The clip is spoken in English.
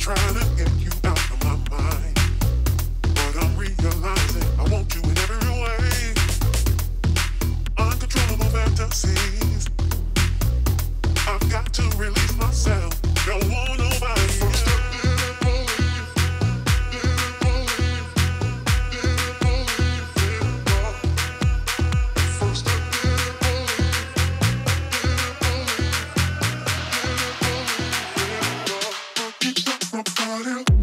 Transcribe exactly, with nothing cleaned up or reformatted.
trying to get you out of my mind, but I'm realizing I want you in every way. Uncontrollable fantasies. I've got to release myself. Don't want nobody else. Didn't believe, didn't believe, didn't believe in love. First I didn't believe, didn't believe, didn't believe in love. But you took my body.